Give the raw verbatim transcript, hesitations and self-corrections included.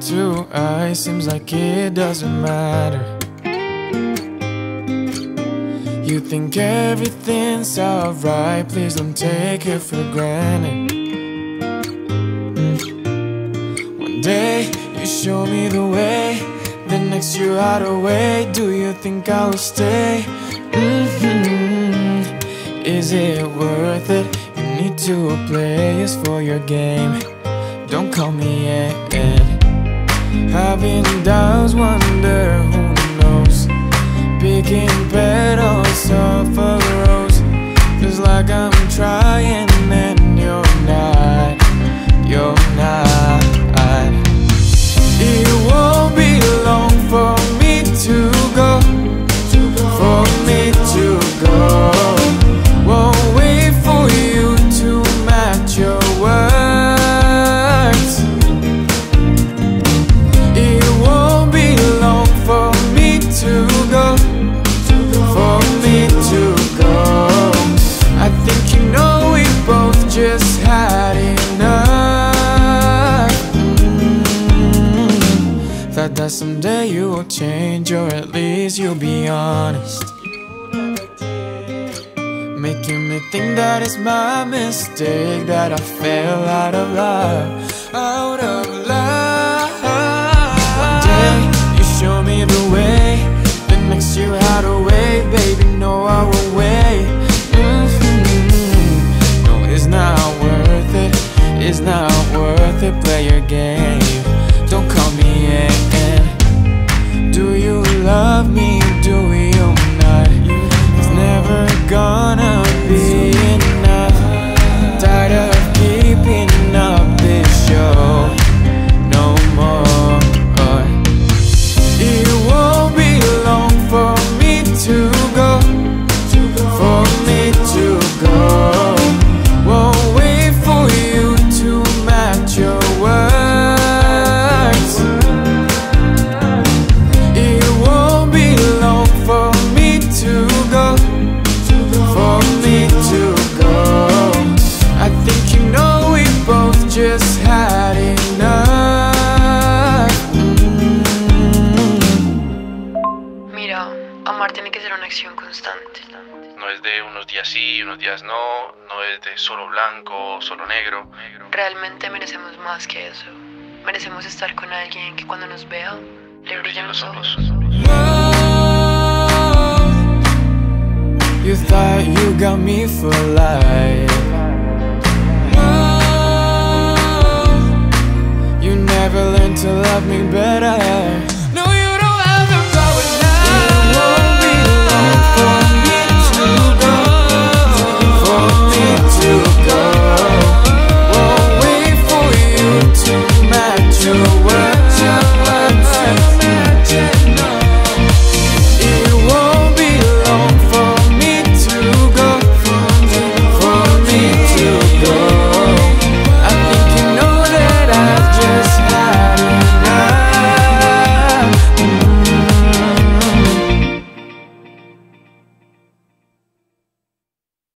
to us, seems like it doesn't matter. You think everything's alright, please don't take it for granted. mm. One day you show me the way, the next you're out of way. Do you think I will stay? Mm-hmm. Is it worth it? You need two players for your game. Don't call me Ed. Having doubts, wonder who knows. Picking petals off a rose. Feels like I'm trying and you're not. You're not. It won't be long for me to go. For me to go. Won't wait for you to match your words. It won't be long for me to go. For me to go. I think you know we both just had enough. mm-hmm. Thought that someday you will change, or at least you'll be honest. Making me think that it's my mistake, that I fell out of love, out of love. One day you show me the way, the next you had a way. Baby, no, I will wait. mm-hmm. No, it's not worth it. It's not worth it. Play your game. Don't call me in. Do you love me? Do you not? It's never gonna be enough. Tired of keeping up this show. No more. It won't be long for me to go. For me to go. Won't wait for you to match your words. It won't be long for me to go. For me to go. I think you know we both just had enough. mm-hmm. Mira, amar tiene que ser una acción constante. No es de unos días sí, unos días no. No es de solo blanco, solo negro. Realmente merecemos más que eso. Merecemos estar con alguien que cuando nos vea le brillen los ojos. Love, you thought you got me for life. Love, you never learned to love me better.